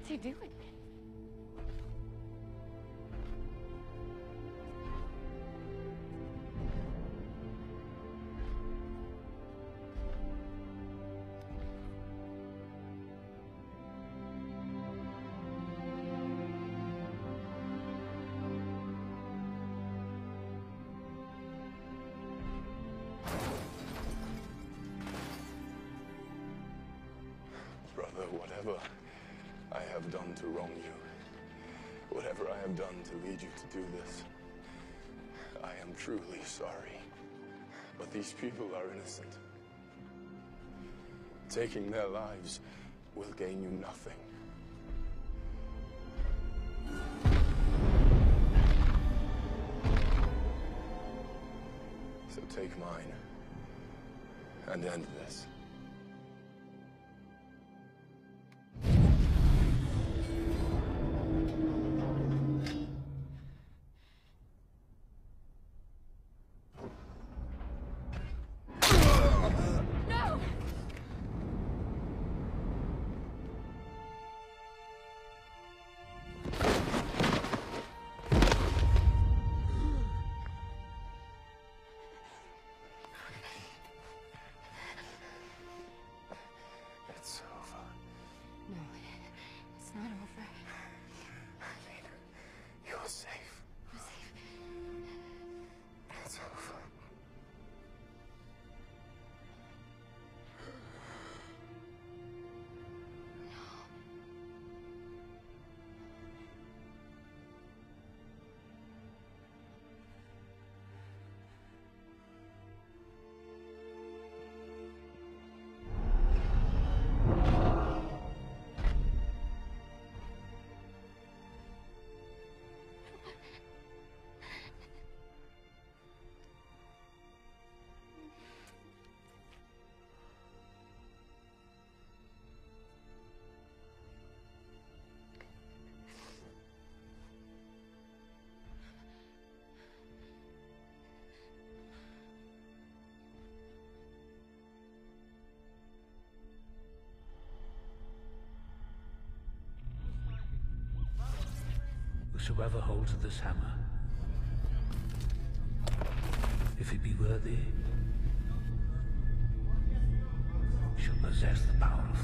What's he doing? Brother, whatever I have done to wrong you, whatever I have done to lead you to do this, I am truly sorry. But these people are innocent. Taking their lives will gain you nothing. So take mine and end this. Whosoever holds this hammer, if he be worthy, shall possess the power of